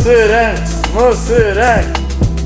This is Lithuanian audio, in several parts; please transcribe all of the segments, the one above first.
Nusirenk.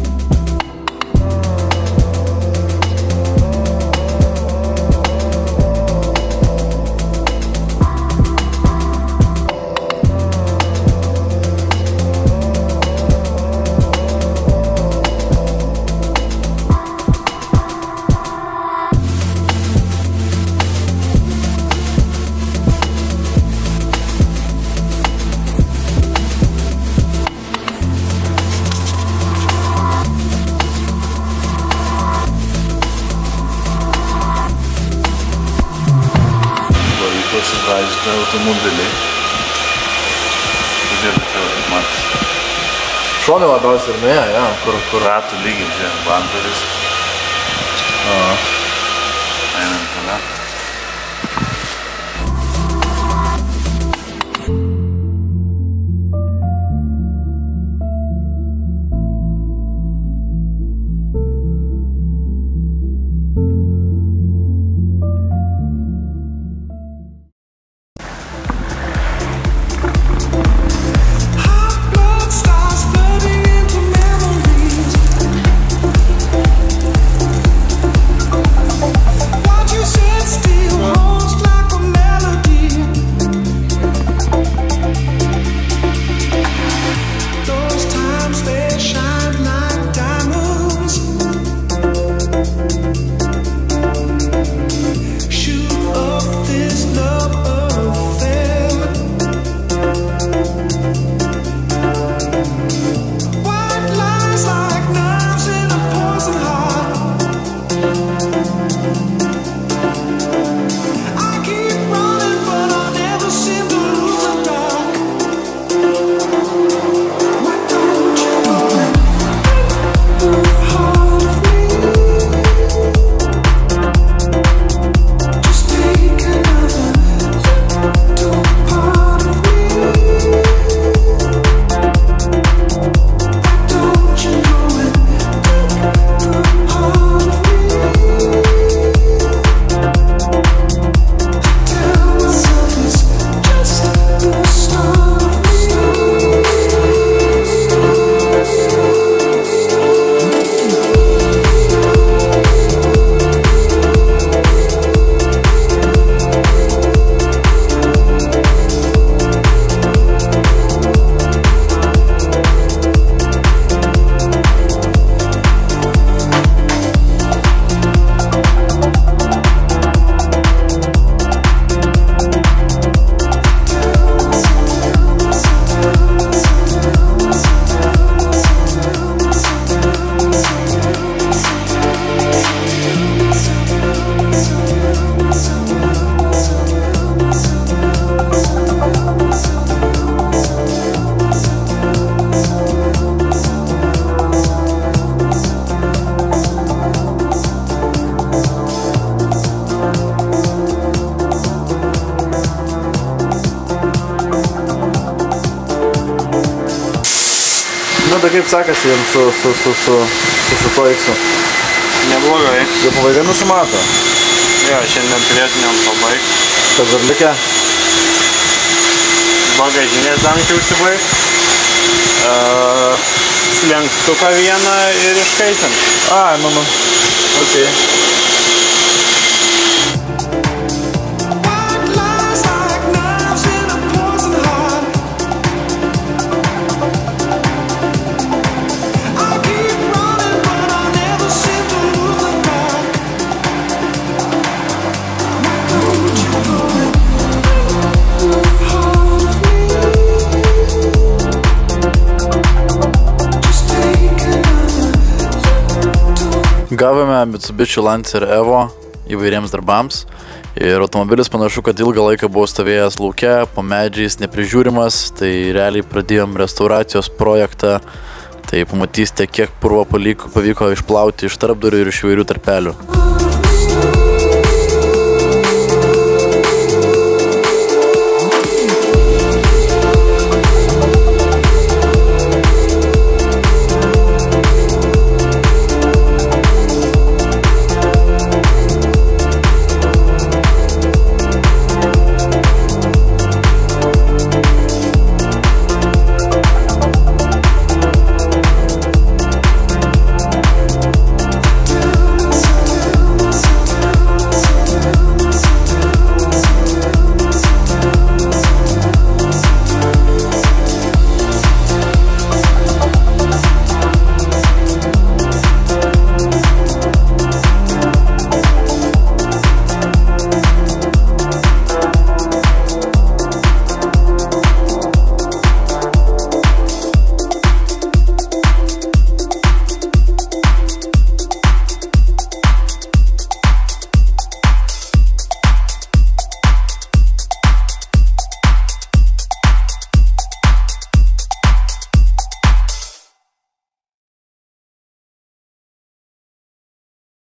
Pasivažinę automobilį. Žiūrėk, čia matas. Šonė labiausiai ir nuėjo, ja, kur ratų lygiai, žiūrėk, Montažas. Einam toliau. Tai kaip sekasi jums su šituo X-u? Neblogai. Jau pabaiga nusimato? Jo, šiandien turėtumėm pabaigti. Kas dar likę? Bagažinės dangčiai užsibaigt. Slenktuką vieną ir iškaitint. Ai, mama. Ok. Gavome Mitsubishi Lancer Evo įvairiems darbams ir automobilis panašu, kad ilgą laiką buvo stovėjęs lauke, po medžiais, neprižiūrimas, tai realiai pradėjom restauracijos projektą, tai pamatysite, kiek purvo pavyko išplauti iš tarpdurių ir iš įvairių tarpelių.